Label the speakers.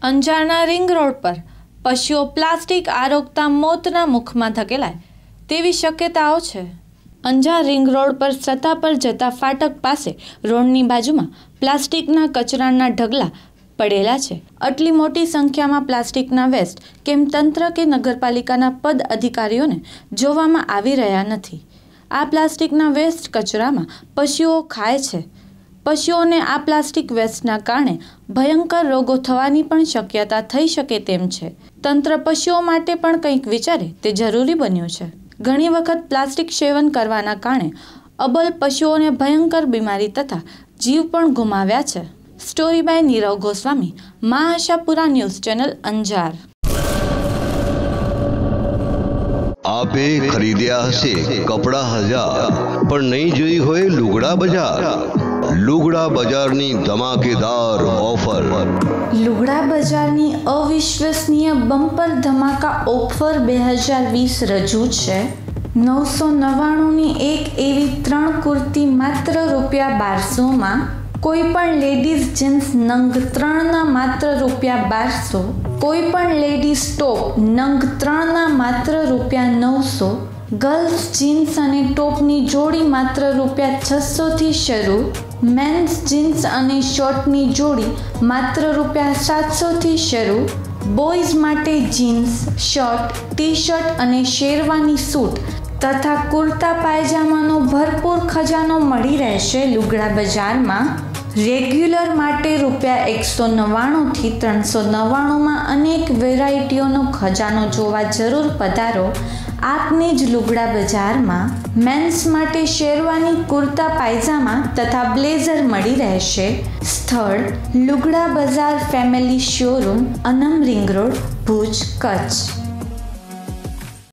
Speaker 1: અંજારના ring road પર પશુઓ પ્લાસ્ટિક આરોગતા મોતના મુખમાં ધકેલાય તેવી શક્યતાઓ છે। અંજાર રિંગ રોડ પર સત્તા પર જતા ફાટક પાસે રોડની બાજુમાં પ્લાસ્ટિકના કચરાના ઢગલા પડેલા છે। આટલી મોટી સંખ્યામાં પ્લાસ્ટિકના વેસ્ટ કેમ તંત્ર કે નગરપાલિકાના પદ અધિકારીઓને જોવામાં આવી રહ્યા નથી। આ પ્લાસ્ટિકના વેસ્ટ કચરામાં પશુઓ ખાય છે। પશુઓને આ પ્લાસ્ટિક વેસ્ટના કારણે ભયંકર રોગો થવાની પણ શક્યતા થઈ શકે તેમ છે। તંત્ર પશુઓ માટે પણ કંઈક વિચારે તે જરૂરી બન્યું છે। ઘણી વખત પ્લાસ્ટિક સેવન કરવાના કારણે અબલ પશુઓને ભયંકર બીમારી તથા જીવ પણ ગુમાવ્યા છે। સ્ટોરી બાય નીરવ ગોસ્વામી, મા આશાપુરા ન્યૂઝ ચેનલ, અંજાર।
Speaker 2: आपे खरीद्या हसे कपड़ा 1000 पर नहीं जोई होय लुगड़ा बजार। लुगड़ा बजारनी धमाकेदार ऑफर।
Speaker 1: લુગડા બજારની અવિશ્વસનીય બમ્પર ધમાકા ઓફર 2020 રજૂ છે। 999ની એક એવી 3 કુર્તી માત્ર ₹1200માં, કોઈ પણ લેડીઝ જીન્સ નંગ 3ના માત્ર ₹1200, કોઈ પણ લેડીઝ ટોપ નંગ 3ના માત્ર ₹900, ગર્લ્સ જીન્સ અને ટોપની જોડી માત્ર ₹600થી શરૂ, મેન્સ જીન્સ અને શર્ટની જોડી માત્ર ₹700થી શરૂ, બોયઝ માટે જીન્સ, શર્ટ, ટી શર્ટ અને શેરવાની સૂટ તથા કુર્તા પાયજામાનો ભરપૂર ખજાનો મળી રહેશે। લુગડા બજારમાં રેગ્યુલર માટે ₹199થી ₹399માં અનેક વેરાયટીઓનો ખજાનો જોવા જરૂર પધારો આપને જ લુગડા બજારમાં। મેન્સ માટે શેરવાની, કુર્તા પાયજામા તથા બ્લેઝર મળી રહેશે। સ્થળ લુગડા બજાર family showroom, Anam ring road, Bhuj, Kutch.